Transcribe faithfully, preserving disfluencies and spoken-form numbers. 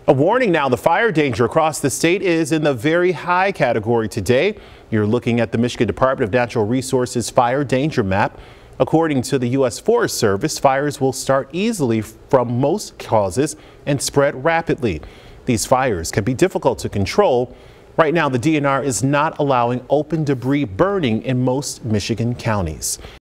A warning now, the fire danger across the state is in the very high category today. You're looking at the Michigan Department of Natural Resources fire danger map. According to the U S Forest Service, fires will start easily from most causes and spread rapidly. These fires can be difficult to control. Right now, the D N R is not allowing open debris burning in most Michigan counties.